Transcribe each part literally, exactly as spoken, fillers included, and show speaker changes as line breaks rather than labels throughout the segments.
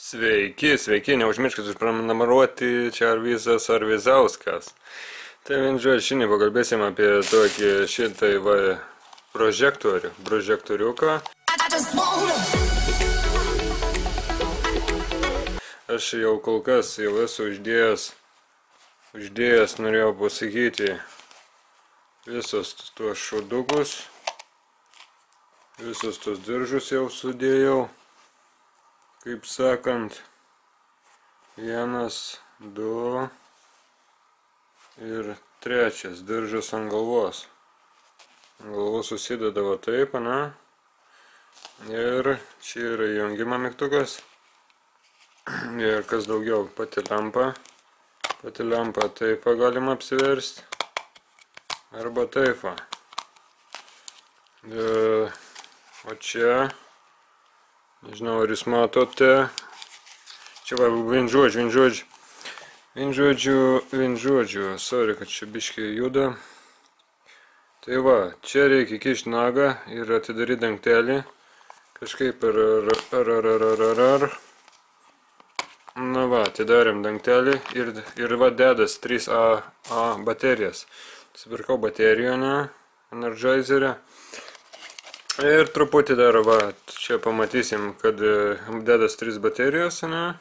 Sveiki, sveiki, neužmirškit užprenumeruoti, čia Arvizas, Arvizauskas. Tai vien žodžiu, šiandien pakalbėsim apie tokį šitą va prožektorių, prožektoriuką. Aš jau kol kas jau esu uždėjęs, uždėjęs norėjau pasakyti visus tuos šaudukus, visus tuos diržus jau sudėjau. Kaip sakant, vienas, du ir trečias diržas ant galvos. Ant galvos susidedavo taip, ne? Ir čia yra įjungimo mygtukas. Ir kas daugiau, pati lempa. Pati lempa taip galima apsiversti. Arba taip. O čia, nežinau, ar jūs matote, čia va, vien žodžiu, vien žodžiu, vien žodžiu, vien žodžiu, sorry, kad čia biškai juda. Tai va, čia reikia kišti nagą ir atidaryti dangtelį, kažkaip ar, ar, ar, ar, ar, ar, ar. Na va, atidarėm dangtelį ir, ir va, dedas trys A, A baterijas. Supirkau bateriją, ne, energizerę. Ir truputį dar, va, čia pamatysim, kad dedas trys baterijos, ne?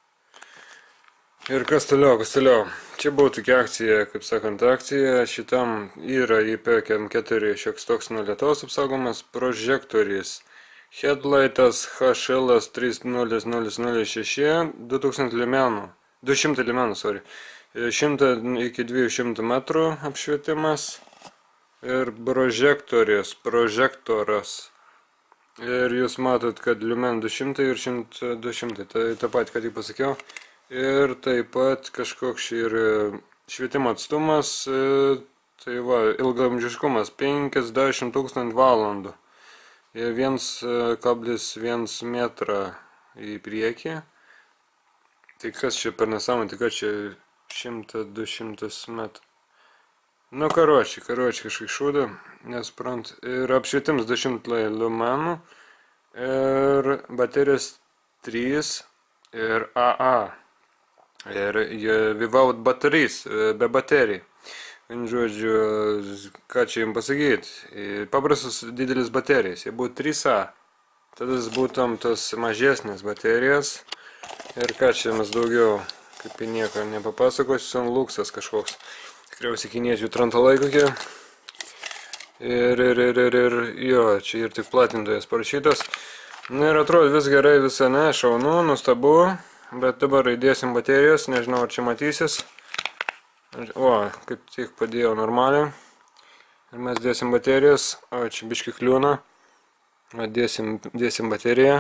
Ir kas toliau, kas toliau. Čia buvo tokia akcija, kaip sakant, akcija. Šitam yra I P K keturi šioks toks nuo lietaus apsaugomas prožektorius. Headlightas H L trys nulis nulis nulis šeši, du tūkstančiai liumenų, du šimtai liumenų, sorry. šimto iki dviejų šimtų metrų apšvietimas. Ir prožektorius, prožektoras. Ir jūs matot, kad liumen du šimtai ir du šimtai, tai tą pat, kad jį pasakiau. Ir taip pat kažkoks ir švietimo atstumas, tai va, ilgaamžiškumas penkiasdešimt tūkstančių valandų. vienas kablis vienas metrą į priekį. Tai kas čia per nesąmonę, tai kad čia šimtas du šimtus metrų. Nu, karočiai, karočiai kažkaip šūda, nesprant. Ir apšvietims du šimtai liumenų. Ir baterijos trys ir A A. Ir without batteries, be baterijų. Vien žodžiu, ką čia jums pasakyti. Paprastas didelis baterijas, jie būtų trys A. Tada būtum tos mažesnės baterijas. Ir ką čia mes daugiau, kaip į nieko nepapasakosiu, luksas kažkoks. Tikriausiai kiniečių trantalai kokie. Ir, ir, ir, ir, ir, jo, čia ir tik platintojas parašytas. Na ir atrodo vis gerai, visą ne, šaunu, nustabu. Bet dabar įdėsim baterijas, nežinau, ar čia matysis. O, kaip tik padėjau normaliai. Ir mes dėsim baterijas. O, čia biški kliūna. Dėsim, dėsim bateriją.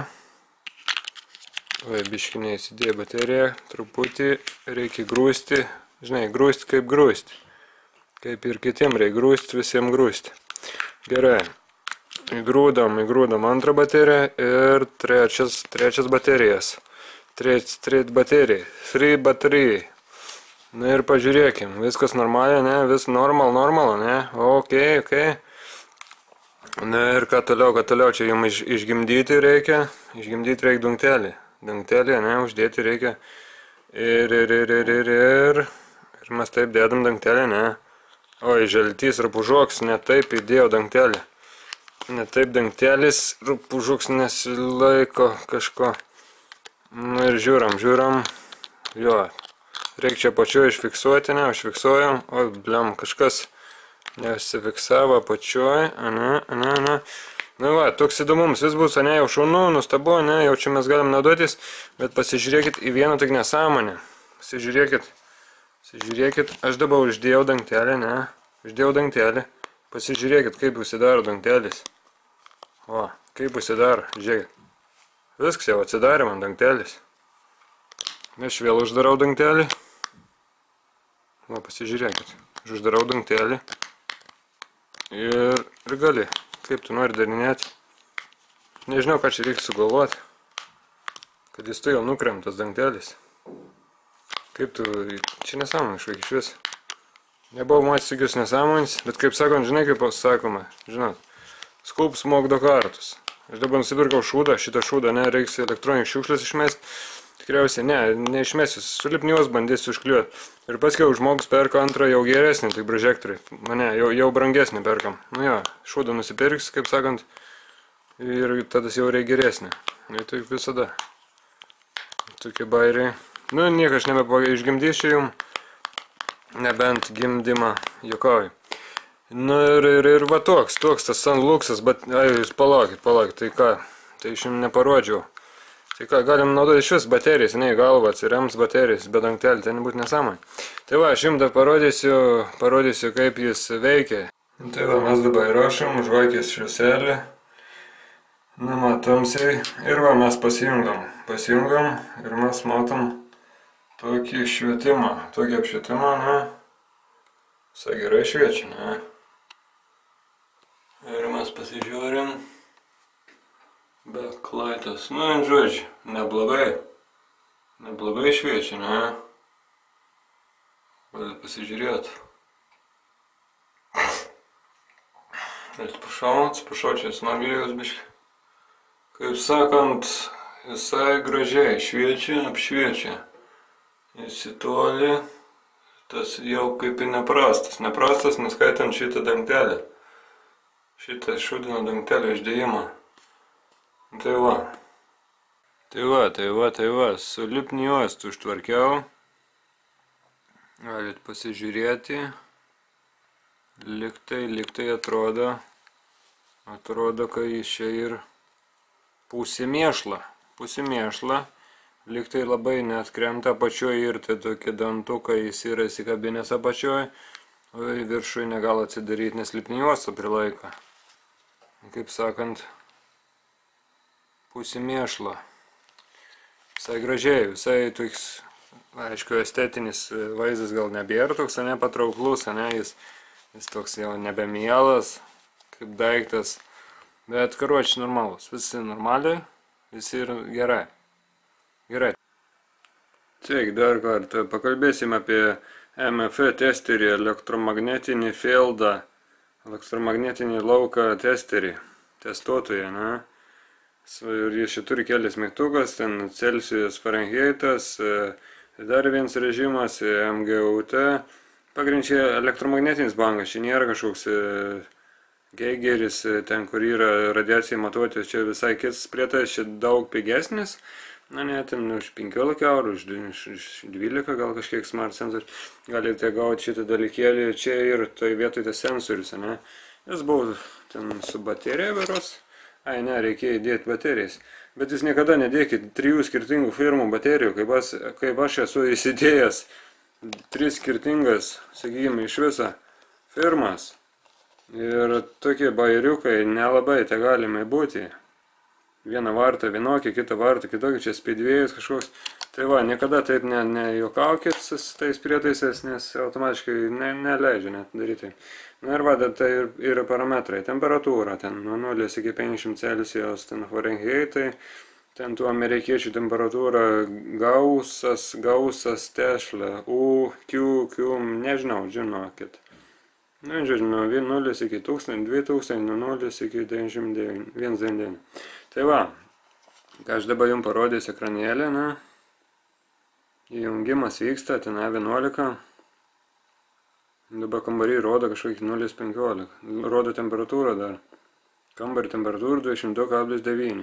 O, biški neįsidėjo bateriją. Truputį reikia grūsti. Žinai, grūsti kaip grūsti. Kaip ir kitiem reikia grūsti, visiems grūsti. Gerai. Įgrūdam, įgrūdam antrą bateriją ir trečias, trečias baterijas. Trečias, trečias baterija. Free battery. Na ir pažiūrėkim. Viskas normaliai, ne? Vis normal, normal, ne? Ok, ok. Na ir ką toliau, ką toliau. Čia jums iš, išgimdyti reikia. Išgimdyti reikia dangtelį. Dangtelį, ne? Uždėti reikia. Ir, ir, ir, ir, ir, ir. Ir mes taip dėdam dangtelį, ne? Oi, žaltys rupūžoks, ne taip įdėjau dangtelį. Ne taip dangtelis, rupūžoks nesilaiko kažko. Nu ir žiūram, žiūram. Jo, reikia čia pačioj išfiksuoti, ne? Užfiksuojam. Oi, bliam, kažkas nesifiksavo pačioj. Ane, ane, ane. Na va, toks įdomums, vis bus, ne, jau šaunu, nustabu, ne, jau čia mes galim naudotis, bet pasižiūrėkit į vieną tik nesąmonę. Pasižiūrėkit, pasižiūrėkit, aš dabar uždėjau dangtelį, ne, uždėjau dangtelį, pasižiūrėkit, kaip užsidaro dangtelis. O, kaip užsidaro, žiūrėkit. Viskas jau atsidarė man dangtelis. Aš vėl uždarau dangtelį. O, pasižiūrėkit, aš uždarau dangtelį. Ir, ir gali. Kaip tu nori darinėti. Nežinau, ką čia reikia sugalvoti. Kad jis tu jau nukremtas dangtelis. Kaip tu... Čia nesąmonė išvaik iš vis. Nebuvau matęs tokius nesąmonės, bet kaip sakant, žinai kaip sakoma. Žinot, skulps mokdo kartus. Aš dabar nusipirkau šūdą, šitą šūdą, ne, reiks elektroninės šiukšlės išmest. tikriausiai ne, neišmesiu, sulipniuos bandysiu užkliuoti. Ir paskiau žmogus perka antrą jau geresnį, tai prožektoriai. Mane, jau, jau brangesnį perkam. Nu jo, šūdą nusipirks, kaip sakant, ir tada jau reikia geresnį. Ir tai visada. Tokie bairiai. Nu, niekas nebeišgimdysiu jum, nebent gimdymą juokauju. Nu ir, ir, ir va toks, toks tas sunluksas, bet, ai, jūs palaukit, palaukit, tai ką, tai aš jums neparodžiau. Tai ką, galim naudoti šis baterijas, ne, galva atsirems baterijas, bet dangtelį, tai nebūtų nesąmonė. Tai va, aš jums dar parodysiu, parodysiu, kaip jis veikia. Tai va, mes dabar įrašom, žvakės švieselį. Na, matomsiai. Ir va, mes pasijungam. Pasijungam ir mes matom tokį švietimą. Tokį apšvietimą, ne. Visai gerai šviečia, ne. Ir mes pasižiūrim. Backlightas, nu, žodžiu, neblogai, neblogai šviečia, ne? Galit pasižiūrėti. Atsiprašau, atsiprašau, čia snaglijos biški. Kaip sakant, visai gražiai šviečia, apšviečia. Jis į tolį, tas jau kaip ir neprastas. Neprastas, neskaitant šitą dangtelį. Šitą šūdino dangtelio išdėjimą. Tai va. Tai va, tai va, tai va. Sulipnį juostų užtvarkiau. Galit pasižiūrėti. Liktai, liktai atrodo. Atrodo, kad jis čia ir pusė mėšla. Pusė mėšla. Liktai labai net krenta apačioj ir tai tokie dantukai jis yra įsikabinęs apačioj. O į viršų negal atsidaryti, nes lipnį juostą prilaiko. Kaip sakant, pusė mėšlo. Visai gražiai, visai toks, aišku, estetinis vaizdas gal nebėra toks, ne patrauklus, ne, jis, jis toks jau nebemielas, kaip daiktas, bet karočiui normalus, visi normaliai, visi ir gerai. Gerai. Taigi, dar kartą pakalbėsim apie E M F testerį, elektromagnetinį fieldą, elektromagnetinį lauką testerį, testuotoją, ne. Ir jis čia turi kelias mygtukas, ten Celsius, Fahrenheitas, dar vienas režimas, M G U T. Pagrindžiai elektromagnetinis bangas, čia nėra kažkoks geigeris, ten kur yra radiacija matuoti, čia visai kitas prietaisas, čia daug pigesnis. Na ne, ten už penkiolika eurų, už dvylika gal kažkiek smart sensorius. Galite gauti šitą dalykėlį, čia ir toj vietoj tas sensorius, ne. Jis buvo ten su baterija beros. Ai, ne, reikėjo įdėti baterijas. Bet jūs niekada nedėkit trijų skirtingų firmų baterijų, kaip aš, kaip aš esu įsidėjęs tris skirtingas, sakykime, iš viso firmas. Ir tokie bairiukai nelabai te galime būti. Vieną vartą vienokia, kitą vartą kitokia, čia speedvėjus kažkoks. Tai va, niekada taip ne, nejuokaukit su tais prietaisais, nes automatiškai ne, neleidžia net daryti. Na ir va, tai yra parametrai. Temperatūra, ten nuo nulio iki penkiasdešimt Celsijaus, ten Fahrenheitai, ten tų amerikiečių temperatūra, gausas, gausas, tešla, U, Q, Q, nežinau, žinokit. Na, žodžiu, nuo nulio iki tūkstančio, dvi tūkstančiai, nuo nulio iki devyniasdešimt devyni, vienas devyni. Tai va, ką aš dabar jums parodysiu ekranėlį, na. Įjungimas vyksta, ten A vienuolika. Dabar kambarį rodo kažkokį nulis penkiolika. Rodo temperatūrą dar. Kambarį temperatūrą dvidešimt du kablelis devyni.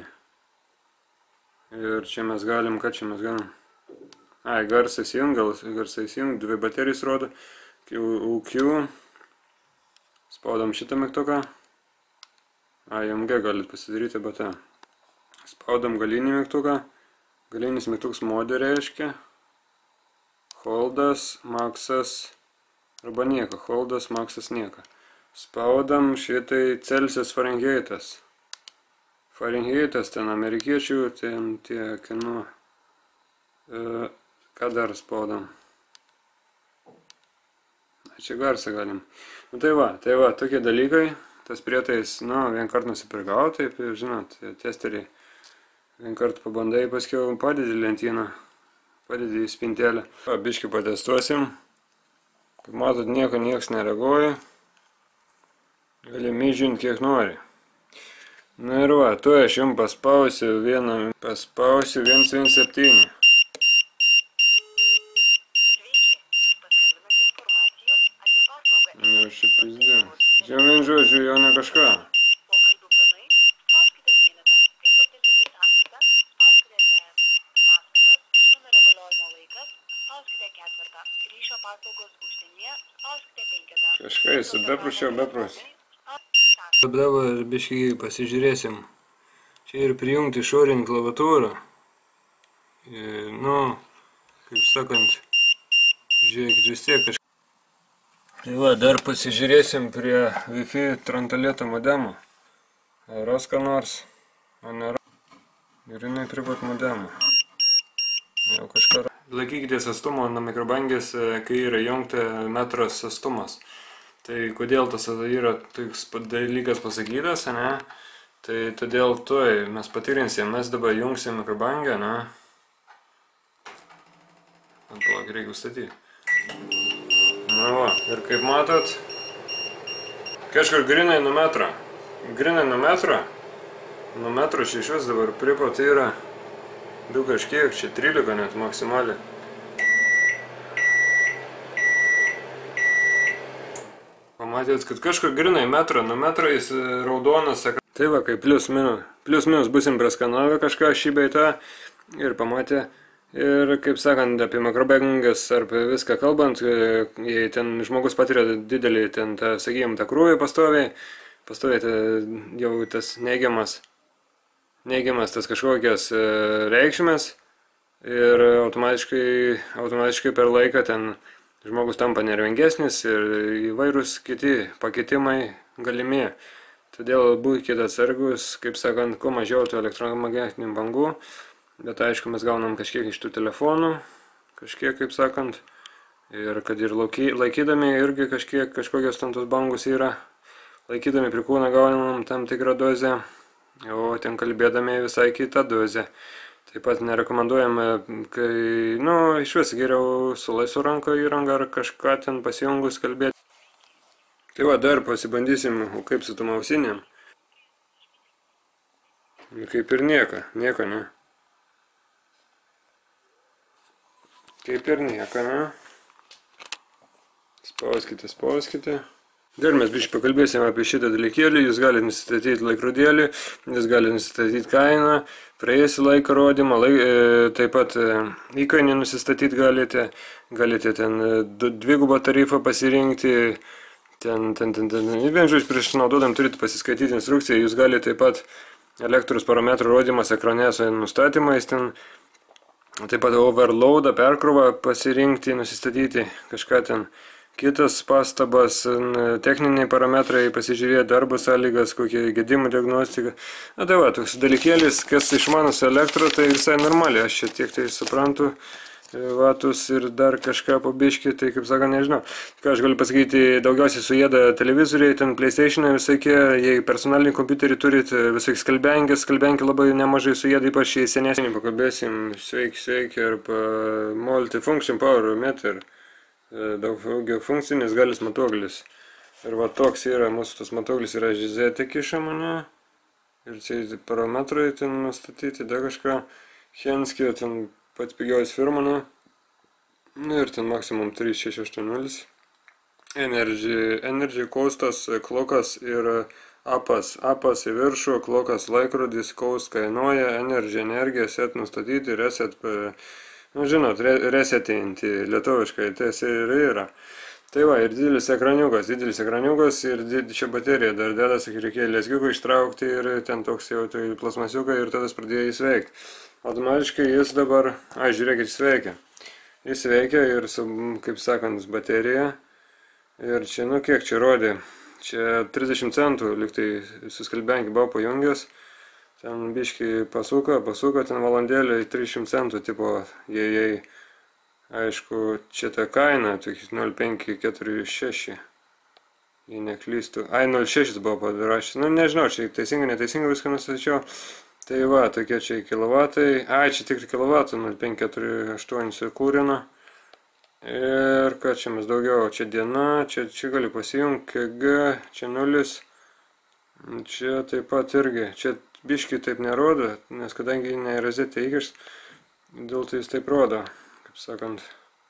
Ir čia mes galim, ką čia mes galim? Ai, garsas įjung, garsas įjung, dvi baterijas rodo. U Q. Spaudam šitą mygtuką. A, M G galit pasidaryti batą. Spaudam galinį mygtuką. Galinis mygtukas modė reiškia. Holdas, maksas, arba nieko. Holdas, maksas, nieko. Spaudam šitai Celsius, Fahrenheitas. Fahrenheitas, ten amerikiečių, ten tiek, nu, e, ką dar spaudam. Čia garsą galim. Nu tai va, tai va, tokie dalykai. Tas prietais, nu, vien kart nusipirkau, taip, žinot, testeriai. Vien kart pabandai, paskiau padedi lentyną. Padedi į spintelę. Va, biškį patestuosim. Kaip matot, nieko nieks nereaguoja. Gali myžinti kiek nori. Na ir va, tu aš jums paspausiu vieną, paspausiu vienas vienas septyni. kažką.
Pokalbių planai, spauskite vienetą. Kaip papildyti sąskaitą, spauskite trejetą. Sąskaitos ir numerio galiojimo laikas, spauskite ketvirtą. Ryšio paslaugos užsienyje, spauskite penketą.
Kažką jis beprašiau, beprašiau. Dabar biškį pasižiūrėsim. Čia ir prijungti išorinį klaviatūrą. Nu, kaip sakant, žiūrėkit vis tiek kažką. Tai va, dar pasižiūrėsim prie Wi-Fi trantalėto modemo. Ras ką nors, o nėra. Ir jinai prie pat modemo. Jau kažką. Laikykitės atstumo nuo mikrobangės, kai yra jungta metras atstumas. Tai kodėl tas yra toks dalykas pasakytas, ne? Tai todėl tuoj mes patikrinsim, mes dabar jungsim mikrobangę, ne? Atpalauk, reikia statyti. Na va, ir kaip matot, kažkur grinai nuo metro. Grinai nuo metro. Nuo metro čia iš vis dabar prie pat yra du kažkiek, čia trylika net maksimaliai. Pamatėt, kad kažkur grinai metro, nuo metro jis raudonas. Tai va, kaip plius minus, plius minus busim praskanavę kažką šį bei tą ir pamatė. Ir, kaip sakant, apie mikrobangas ar apie viską kalbant, jei ten žmogus patiria didelį, ten, tą, sakykime, tą krūvį pastoviai, pastoviai ta, jau tas neigiamas, neigiamas tas kažkokias reikšmės ir automatiškai, automatiškai per laiką ten žmogus tampa nervingesnis ir įvairūs kiti pakitimai galimi. Todėl būkite atsargus, kaip sakant, kuo mažiau tų elektromagnetinių bangų. Bet aišku, mes gaunam kažkiek iš tų telefonų, kažkiek, kaip sakant, ir kad ir laikydami irgi kažkiek, kažkokios tam tos bangus yra, laikydami prie kūną gaunam tam tikrą dozę, o ten kalbėdami visai kitą dozę. Taip pat nerekomenduojame, kai, nu, iš vis geriau su laisvo ranko įranga ar kažką ten pasijungus kalbėti. Tai va, dar pasibandysim, kaip su tom ausinėm. Kaip ir nieko, nieko, ne? Kaip ir nieko, ne? Spauskite, spauskite. Dar mes biškai pakalbėsime apie šitą dalykėlį. Jūs galite nusistatyti laikrodėlį, jūs galite nusistatyti kainą, praėjusį laiką rodymą, laik, e, taip pat e, įkainį nusistatyti galite, galite ten dvigubą tarifą pasirinkti, ten, ten, ten, ten, vien žodžiu, prieš naudodam turite pasiskaityti instrukciją, jūs galite taip pat elektros parametrų rodymas ekrane su nustatymais, ten, taip pat overloadą, perkrovą pasirinkti, nusistatyti kažką ten. Kitas pastabas, techniniai parametrai, pasižiūrėti darbo sąlygas, kokie gedimų diagnostika. Na tai va, toks dalykėlis, kas išmano su elektro, tai visai normaliai. Aš čia tiek tai suprantu, vatus ir dar kažką pabiškį, tai kaip sako, nežinau. Ką aš galiu pasakyti, daugiausiai suėda televizoriai, ten PlayStation'ai visokie, jei personalinį kompiuterį turit, visokie skalbenkės, skalbenkė labai nemažai suėda, ypač jei senesnį. Pakalbėsim, sveiki, sveiki, arba multifunction power meter. Daugiau funkcinis galis matuoklis. Ir va toks yra, mūsų tas matuoklis yra žizėtė kišama, ir čia parametrai ten nustatyti, da kažką, Henskio, ten pat pigiausias firma, ne? Ir ten maksimum trys šeši aštuoni nulis. Energy, energy kostas, klokas ir apas. Apas į viršų, klokas laikrodis, kost kainuoja, energy energija, set nustatyti, reset. Nu, žinot, resetinti lietuviškai, tai ir yra. Tai va, ir didelis ekraniukas, didelis ekraniukas ir čia baterija dar dedas, reikėjo leskiuką ištraukti ir ten toks jau tai plasmasiuką ir tada pradėjo jis veikti. Automatiškai jis dabar, a, žiūrėkit, jis veikia. Jis veikia ir su, kaip sakant, baterija. Ir čia, nu, kiek čia rodė? Čia trisdešimt centų, lyg tai suskalbenkį buvo pajungęs. Ten biškai pasuko, pasuko ten valandėlį trisdešimt centų, tipo, jei, jei, aišku, čia ta kaina, tik nol penki keturi šeši, jei neklystu, ai, nol šeši buvo padarašęs, nu, nežinau, čia teisingai, neteisingai viską nustačiau, tai va, tokie čia kilovatai, ai, čia tik kilovatų, nol penki keturi aštuoni kūrino, ir ką čia mes daugiau, čia diena, čia, čia gali pasijungti, K G, čia nulis, čia taip pat irgi, čia biškai taip nerodo, nes kadangi ne rozetė įkišt, dėl tai jis taip rodo, kaip sakant.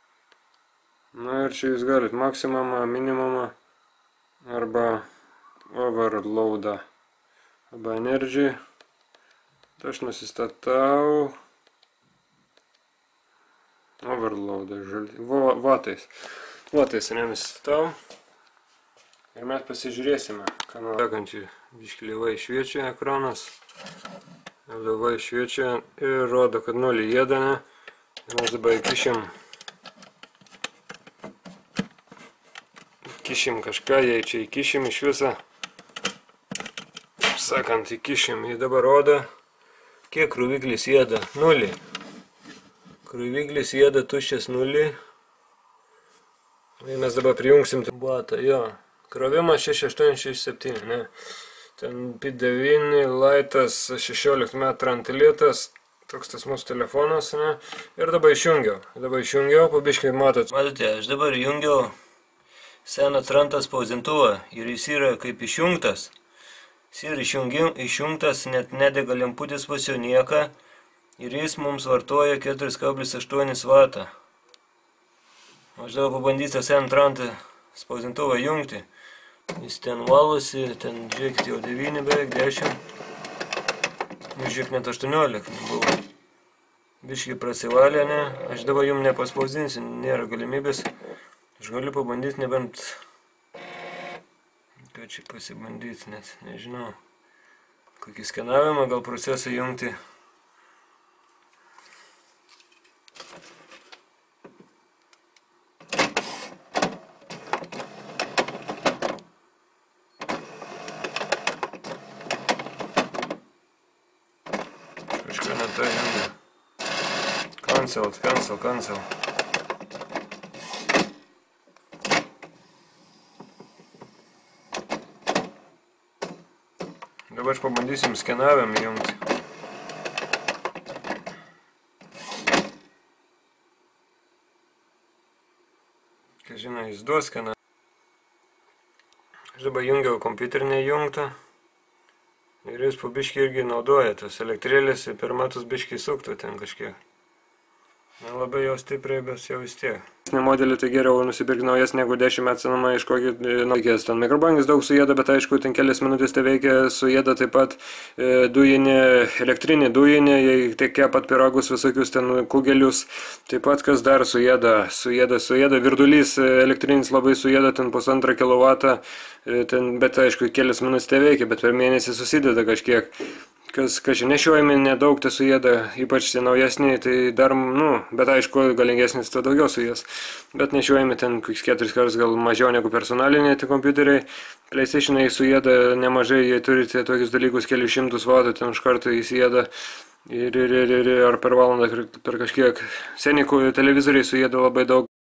Na ir čia jūs galit maksimumą, minimumą, arba overloadą arba energy. Aš nusistatau overloadą vatais. Vatais nusistatau. Ir mes pasižiūrėsime, ką sekantį biškį lėvai šviečia ekranas. Lėvai šviečia ir rodo, kad nulį jėda. Ir mes dabar įkišim įkišim kažką, jei čia įkišim iš visą. Sakant, įkišim, jį dabar rodo, kiek krūviklis jėda. Nulį. Krūviklis jėda tuščias nulį. Ir mes dabar prijungsim batą, jo. Krovimas šeši aštuoni šeši septyni, ne. Ten P devyni, laitas, šešiolika metrų antilietas, toks tas mūsų telefonas, ne. Ir dabar išjungiau. Dabar išjungiau, pabiškai matot. Matote, aš dabar jungiau seną trantą spausdintuvą ir jis yra kaip išjungtas. Jis yra išjungtas, net nedega lemputės pas jo nieką ir jis mums vartoja keturi kablelis aštuoni vatą. Aš dabar pabandysiu seną trantą spausdintuvą jungti. Jis ten valosi, ten žiūrėkit jau devyni beveik, dešimt. Nu žiūrėk net aštuoniolika buvo. Biškai prasivalė, ne. Aš dabar jums nepaspausdinsiu, nėra galimybės. Aš galiu pabandyti nebent... Ką čia pasibandyti, net nežinau. Kokį skenavimą, gal procesą jungti. Kažką ne tai jungia. Cancel, cancel, cancel. Dabar aš pabandysim skenavimą jungti. Ką žinai, jis duos skenavimą. Aš dabar jungiau kompiuterinę jungtą. Ir jis po biškį irgi naudoja tas elektrėlės ir per metus biškį suktų ten kažkiek. Labai jau stipriai, bet jau vis tiek. Modelį tai geriau nusipirkti naujas negu dešimt metų senamą iš kokį naujės. Ten mikrobangis daug sujėda, bet aišku, ten kelias minutės tai veikia, sujėda taip pat e, dujinė, elektrinė dujinė, jei tai kepat pyragus visokius ten kugelius. Taip pat kas dar sujėda, sujėda, sujėda, virdulys elektrinis labai sujėda, ten pusantrą kilovatą, e, ten, bet aišku, kelias minutės tai veikia, bet per mėnesį susideda kažkiek. Kas, kažkai nešiojami nedaug tai sujėda, ypač tie naujesniai, tai dar, nu, bet aišku, galingesnis to daugiau sujas. Bet nešiojami ten keturis kartus gal mažiau negu personaliniai tai kompiuteriai. PlayStationai sujėda nemažai, jei turite tokius dalykus kelius šimtus vatų, ten už kartą įsijėda. Ir, ir, ir, ir ar per valandą per kažkiek. Seniai televizoriai sujėda labai daug.